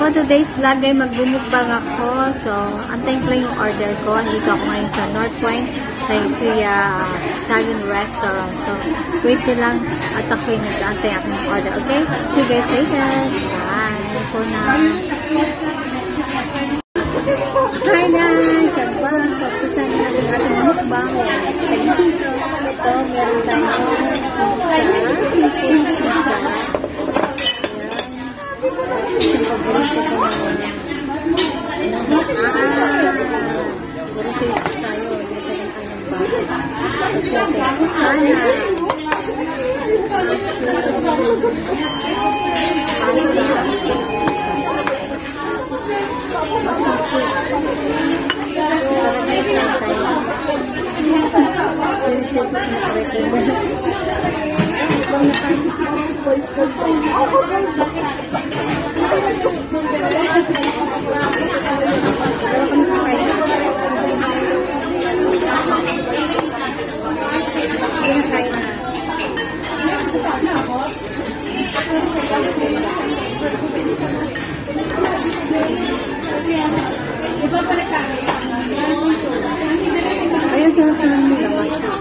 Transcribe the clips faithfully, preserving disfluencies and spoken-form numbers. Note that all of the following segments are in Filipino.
For today's vlog ay magbumukbang ako. So, antayin ko lang yung order ko. Dito ako ngayon sa North Point sa Isuya Italian Restaurant. So, wait nyo lang at ako yung nag-antay aking order. Okay? See you guys later. Bye. So na. Hi guys! Sabang! So, kusan na rin ating mukbang. So, meron tayo sa seafood pizza. Yung paborito ko na groceries tayo. Dito lang tayo ng bahay. Ayun, sarap ka lang nila.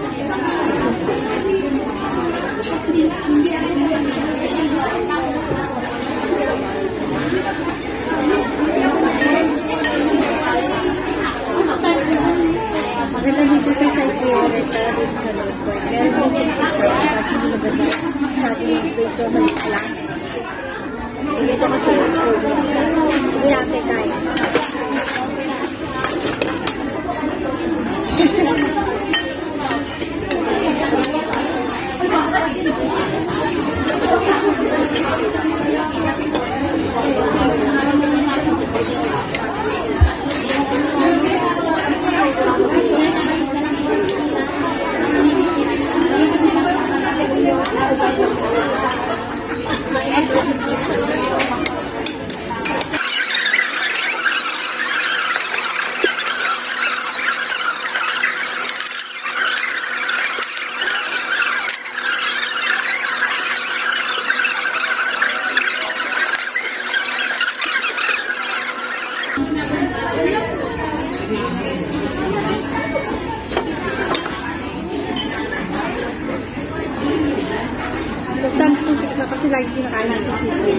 Maganda dito sa size yung restaurant dito sa North Point. Meron yung simple siya kasi hindi maganda sa ating yung place doon maliit lang. Dito kasi yung food. Hindi ate tayo. Kasi lagi kinakain natin chicken.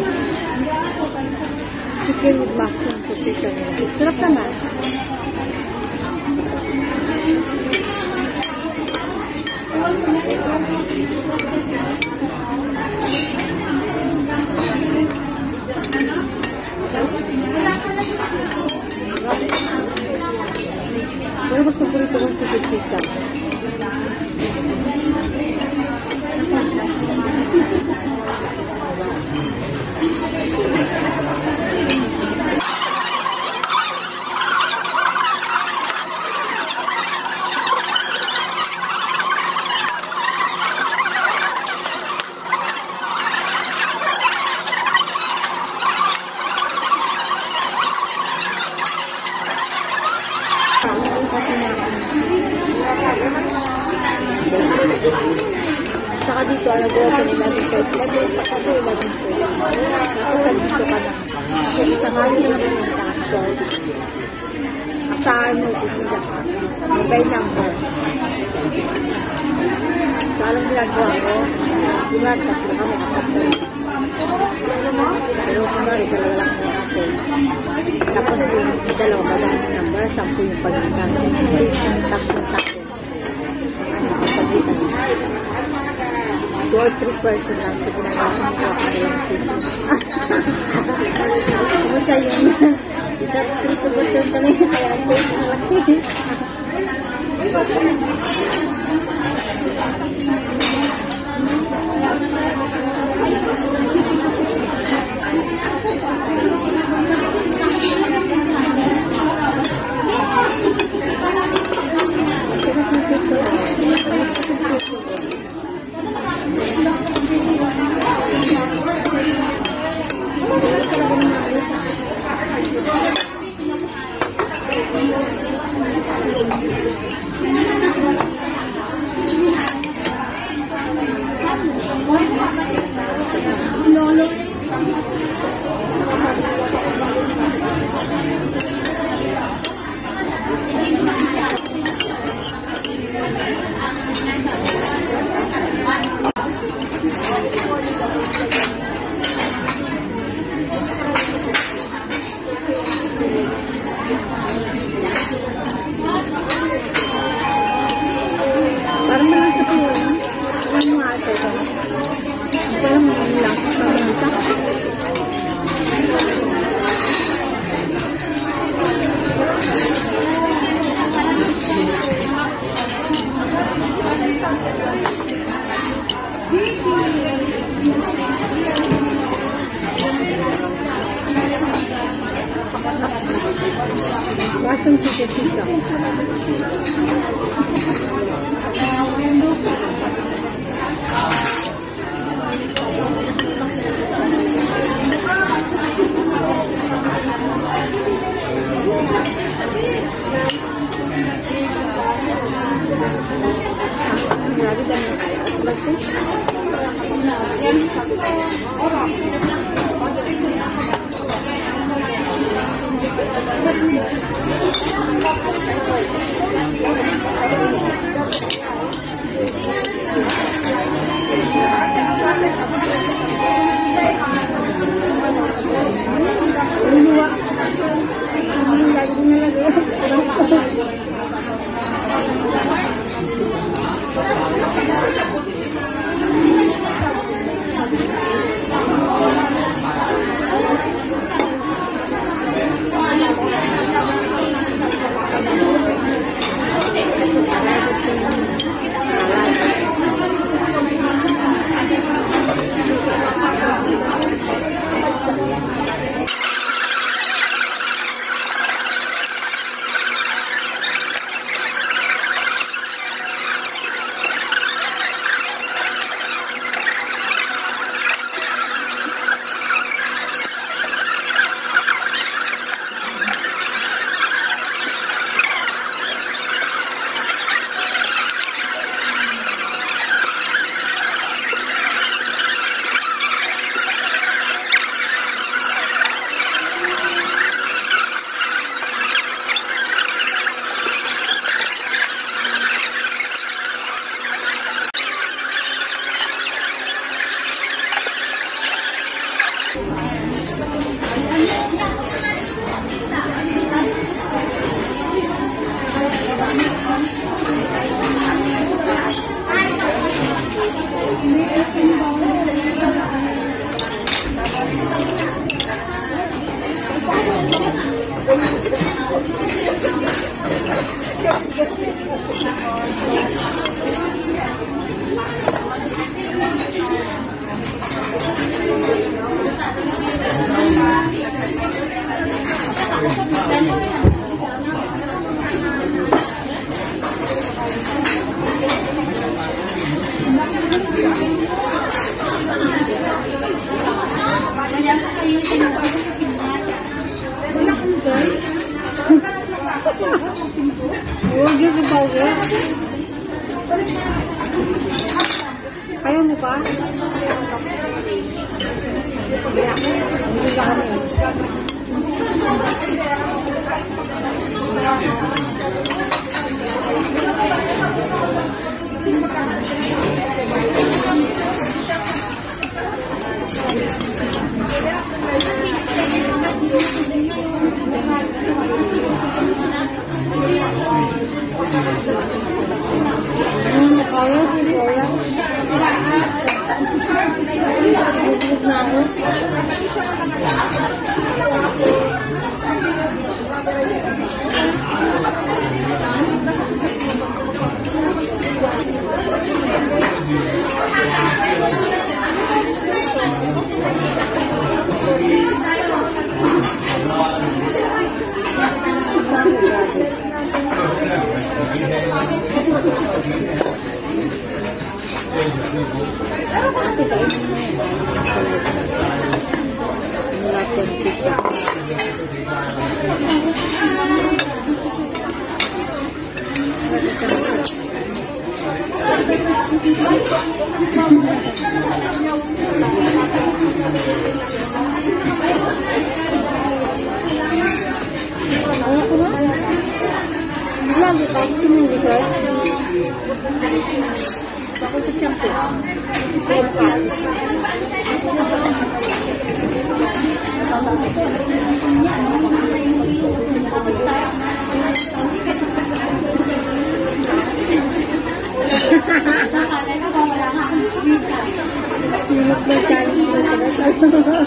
Chicken with mushroom potato. Sarap naman. Pero mas paborito ko sa pizza. Saka dito, ano go open eleven thirty. Lagi sa kato eleven thirty. Dapat dito ka na. Kasi sa hali lang yung taxol. Asahan mo, pipisa ka. Mobile number. So, alam ginagawa ko. Diba, tatlo kami kapatid. Pero kung rin, dalawa lang mo ako. Tapos yung dalawa madami number, sampu yung pagkitan. Yung tatlong takbo. Two or three person lang sa ginagawa ko ako na lang sito. Kumusta yun? Isa three to four turn kami kaya ang face na laki. No. Russian chicken pizza. Grabe dami na kaya. Luwa. Ang lagi na lagi. Kaya mo pa? Hindi ka kami. Ano kaya? Kaya? Bubulog na ako. Ate, kainin mo yan. Lahat yung pizza. Ano ko na? Lagi tayo yung dessert. Bakit ito champo? Sinok na challenge.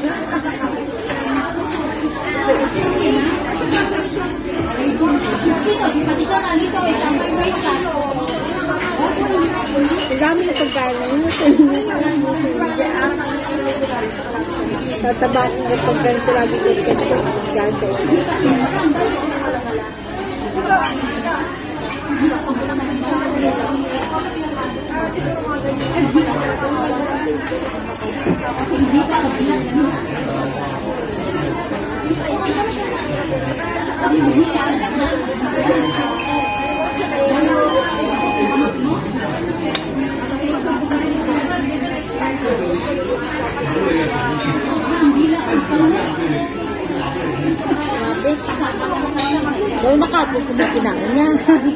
Ang dami na pagkain na yun. Tataba ko kapag ganito lagi ko ketchup. Yan sa inyo. Gawin na ka, kung kumakinain niya.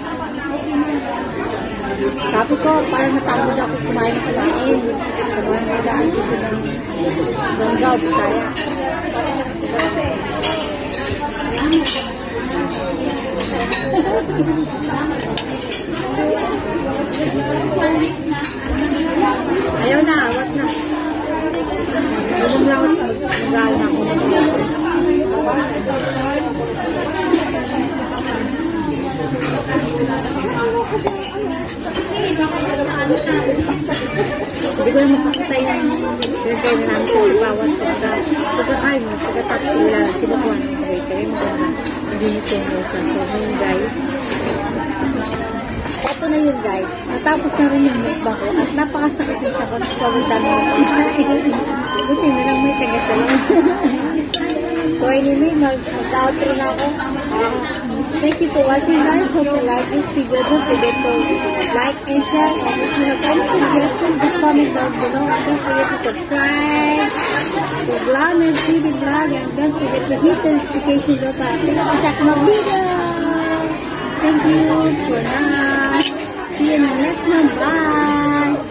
Sabi ko, parang natapos ako kumain ng kumain. Sa mga nadaan dito ng Bonggao, Bisaya. Ayaw na, awat na. Walang lawat sa mag-aal na ako. Hindi ko na makakita yung pinagkain na namin sa bawat pagkakain mo. Pagkatapos wala na kinukuha ng bakery mo na linisin mo sa sobrang guys. Ito na yun guys. Natapos na rin yung mukbang ko at napakasakit yung sa kasawitan mo. Buti na lang may taga-salon. So anyway, mag-outro na ako. Uh, thank you for watching guys. Hope you like this video. Don't forget to like and share. And if you have any suggestions, just comment down below. And don't forget to subscribe to Glamour T V Vlog. And don't forget to hit the notification bell para pinaka sa aking mga video. Thank you for now. See you in the next one. Bye!